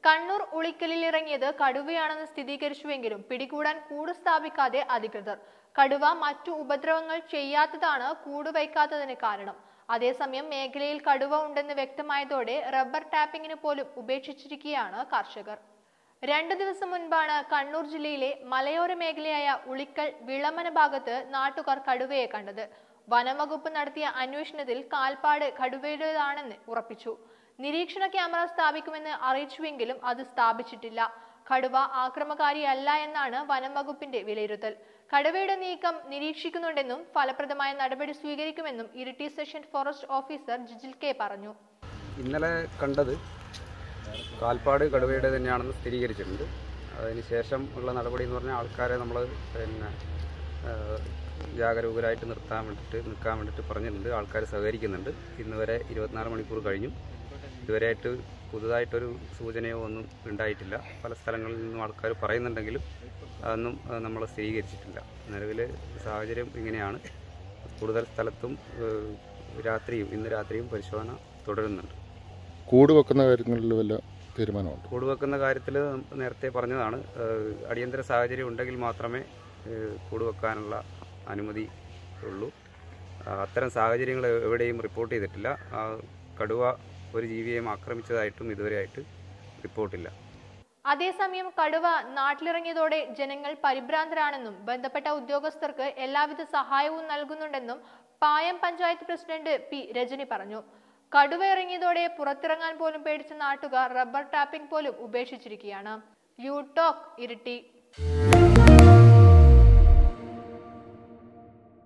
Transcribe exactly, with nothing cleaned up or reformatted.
കണ്ണൂർ ഉളിക്കലിൽ ഇറങ്ങിയത് കടുവയാണെന്ന് സ്ഥിരീകരിച്ചുവെങ്കിലും പിടികൂടാൻ കൂട് സ്ഥാപിക്കാതെ അധികൃതർ. കടുവ മറ്റു ഉപദ്രവങ്ങൾ ചെയ്യാത്തതാണ് കൂട് വയ്ക്കാത്തതിന് കാരണം. അതേസമയം മേഖലയിൽ കടുവ ഉണ്ടെന്ന് വ്യക്തമായതോടെ റബ്ബർ ടാപ്പിംഗിന് പോലും ഉപേക്ഷിച്ചിരിക്കുകയാണ് കർഷകർ. രണ്ടു ദിവസം മുൻപാണ് കണ്ണൂർ ജില്ലയിലെ മലയോര മേഖലയായ ഉളിക്കൽ വിളമന ഭാഗത്ത് നാട്ടുകാർ കടുവയെ കണ്ടത്. വനംവകുപ്പ് നടത്തിയ അന്വേഷണത്തിൽ കാൽപ്പാട് കടുവയുടേതാണെന്ന് ഉറപ്പിച്ചു. നിരീക്ഷണ ക്യാമറ സ്ഥാപിക്കുമെന്ന് അറിയിച്ചുവെങ്കിലും അത് സ്ഥാപിച്ചിട്ടില്ല. കടുവ ആക്രമകാരിയല്ല എന്നാണ് വനംവകുപ്പിന്റെ വിലയിരുത്തൽ. കടുവയുടെ നീക്കം നിരീക്ഷിക്കുന്നുണ്ടെന്നും ഫലപ്രദമായ നടപടി സ്വീകരിക്കുമെന്നും Iritty section forest officer Jijil K പറഞ്ഞു. ഇന്നലെ കണ്ടത് കാൽപ്പാട് കടുവയുടെ തന്നെയാണെന്ന് സ്ഥിരീകരിച്ചിട്ടുണ്ട്. അതിനുശേഷം ഉള്ള നടപടി എന്ന് പറഞ്ഞാൽ ആൾക്കാരെ നമ്മൾ പിന്നെ ജാഗരൂകരായിട്ട് നിർത്താൻ വേണ്ടിയിട്ട് നിൽക്കാൻ വേണ്ടിയിട്ട് പറഞ്ഞിട്ടുണ്ട്. ആൾക്കാർ സഹകരിക്കുന്നുണ്ട്. ഇന്ന് വരെ ഇരുപത്തിനാല് മണിക്കൂർ കഴിഞ്ഞു. ഇതുവരെയായിട്ട് പുതുതായിട്ടൊരു സൂചനയോ ഒന്നും ഉണ്ടായിട്ടില്ല. പല സ്ഥലങ്ങളിൽ നിന്നും ആൾക്കാർ പറയുന്നുണ്ടെങ്കിലും അതൊന്നും നമ്മൾ സ്ഥിരീകരിച്ചിട്ടില്ല. നിലവിൽ സാഹചര്യം ഇങ്ങനെയാണ്. കൂടുതൽ സ്ഥലത്തും രാത്രിയും ഇന്ന് രാത്രിയും പരിശോധന തുടരുന്നുണ്ട്. കൂട് വെക്കുന്ന കാര്യങ്ങളിൽ വല്ല തീരുമാനമുണ്ട്? കൂട് വെക്കുന്ന കാര്യത്തിൽ നേരത്തെ പറഞ്ഞതാണ്. അടിയന്തര സാഹചര്യം ഉണ്ടെങ്കിൽ മാത്രമേ കൂട് വെക്കാനുള്ള അനുമതി ഉള്ളൂ. അത്തരം സാഹചര്യങ്ങൾ എവിടെയും റിപ്പോർട്ട് ചെയ്തിട്ടില്ല. കടുവ ഒരു ജീവിയെയും ആക്രമിച്ചതായിട്ടും ഇതുവരെയായിട്ട് റിപ്പോർട്ടില്ല. അതേസമയം കടുവ നാട്ടിലിറങ്ങിയതോടെ ജനങ്ങൾ പരിഭ്രാന്തരാണെന്നും ബന്ധപ്പെട്ട ഉദ്യോഗസ്ഥർക്ക് എല്ലാവിധ സഹായവും നൽകുന്നുണ്ടെന്നും പായം പഞ്ചായത്ത് പ്രസിഡന്റ് പി രജനി പറഞ്ഞു. കടുവ ഇറങ്ങിയതോടെ പുറത്തിറങ്ങാൻ പോലും പേടിച്ച നാട്ടുകാർ റബ്ബർ ടാപ്പിംഗ് പോലും ഉപേക്ഷിച്ചിരിക്കുകയാണ്. You talk Iritty.